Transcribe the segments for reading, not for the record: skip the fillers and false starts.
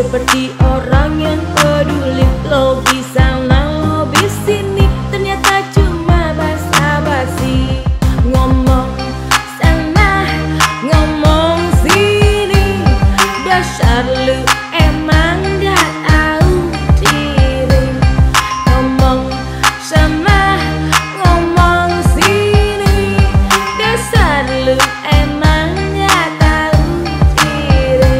seperti orang yang peduli. Lobi sana lobi sini, ternyata cuma basa-basi. Ngomong sana ngomong sini, dasar lu emang gak tahu diri. Ngomong sana ngomong sini, dasar lu emang gak tahu diri.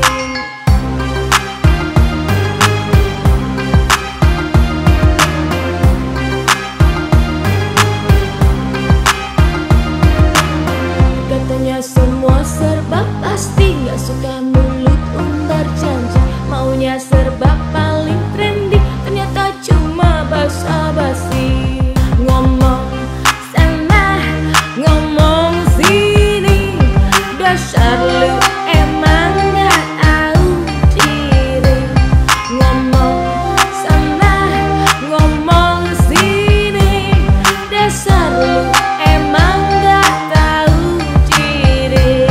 Katanya semua serba pasti, gak suka mulut umbar janji. Maunya serba paling trendy, ternyata cuma basa-basi. Ngomong sana ngomong sini, dasar lu emang gak tahu diri. Ngomong sana ngomong sini, dasar lu emang gak tahu diri.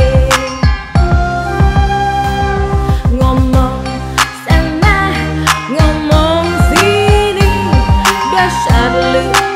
Ngomong sana ngomong sini, dasar lu